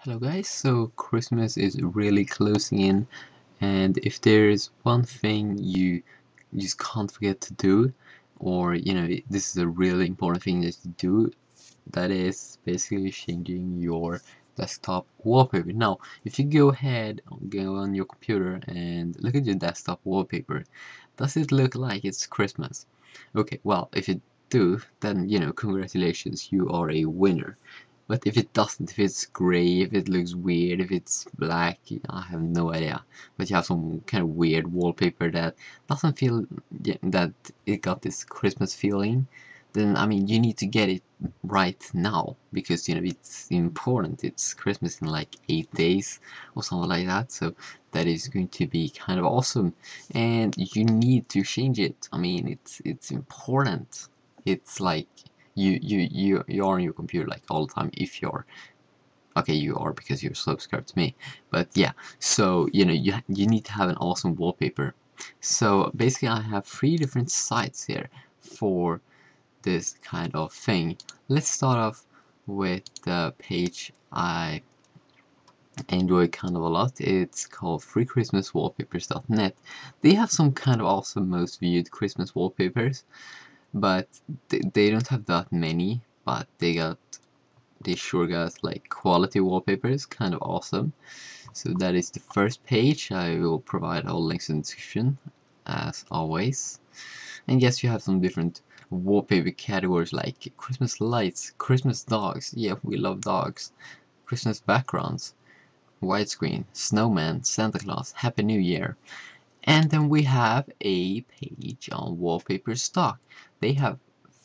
Hello guys, so Christmas is really closing in, and if there's one thing you just can't forget to do, or this is a really important thing that you do, that is basically changing your desktop wallpaper. Now, if you go ahead, go on your computer and look at your desktop wallpaper, does it look like it's Christmas? Okay, well, if you do, then congratulations, you are a winner. But if it doesn't, if it's gray, if it looks weird, if it's black, I have no idea. But you have some kind of weird wallpaper that doesn't feel that it got this Christmas feeling, then I mean you need to get it right now because it's important. It's Christmas in like 8 days or something like that, so that is going to be kind of awesome, and you need to change it. I mean it's important. It's like you're on your computer like all the time. If you're okay, you are because you're subscribed to me, but yeah, so you need to have an awesome wallpaper. So basically I have 3 different sites here for this kind of thing. Let's start off with the page I enjoy kind of a lot. It's called freechristmaswallpapers.net. They have some kind of awesome most viewed Christmas wallpapers, but they don't have that many, but they sure got like quality wallpapers, kind of awesome. So that is the first page. I will provide all links in the description as always. And yes, you have some different wallpaper categories like Christmas lights, Christmas dogs, yeah, we love dogs, Christmas backgrounds, widescreen, snowman, Santa Claus, Happy New Year. And then we have a page on wallpaper stock. They have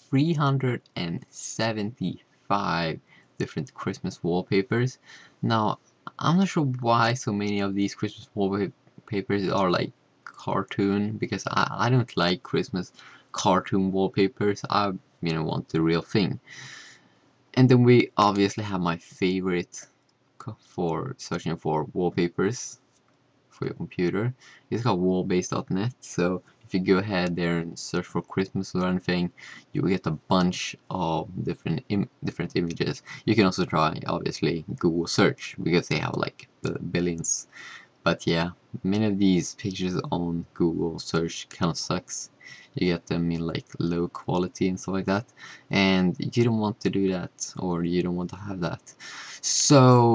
375 different Christmas wallpapers. Now, I'm not sure why so many of these Christmas wallpapers are like cartoon, because I don't like Christmas cartoon wallpapers. I want the real thing. And then we obviously have my favorite for searching for wallpapers for your computer. It's called wallbase.net. So if you go ahead there and search for Christmas or anything, you will get a bunch of different images. You can also try obviously Google search because they have like billions. But yeah, many of these pictures on Google search kind of sucks. You get them in like low quality and stuff like that, and you don't want to do that, or you don't want to have that. So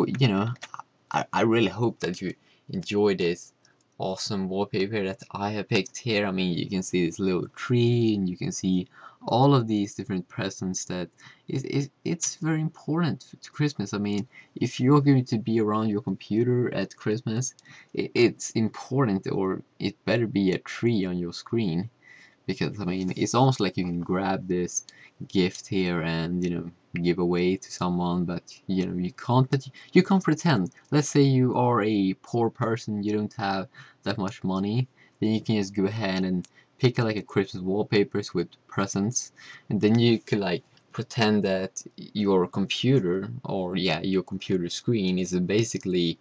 I really hope that you enjoy this awesome wallpaper that I have picked here. I mean, you can see this little tree, and you can see all of these different presents that it's very important to Christmas. I mean, if you're going to be around your computer at Christmas, it's important, or it better be a tree on your screen, because I mean it's almost like you can grab this gift here and give away to someone, but you can't. But you can't pretend. Let's say you are a poor person, you don't have that much money, then you can just go ahead and pick like a Christmas wallpapers with presents, and then you could like pretend that your computer, or yeah, your computer screen is basically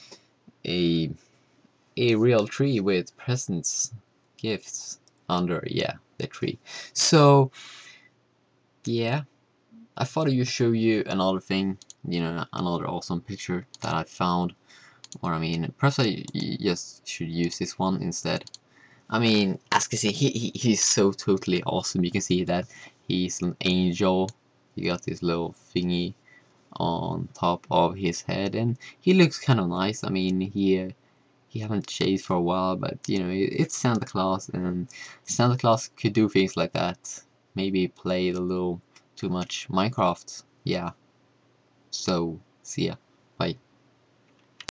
a real tree with presents, gifts under, yeah, the tree. So yeah, I thought I would show you another thing, another awesome picture that I found. Or I mean, perhaps I just should use this one instead. I mean, as you can see, he's so totally awesome. You can see that he's an angel. He got this little thingy on top of his head, and he looks kind of nice. I mean, he haven't shaved for a while, but it's Santa Claus, and Santa Claus could do things like that. Maybe play a little too much Minecraft. Yeah. So, see ya. Bye.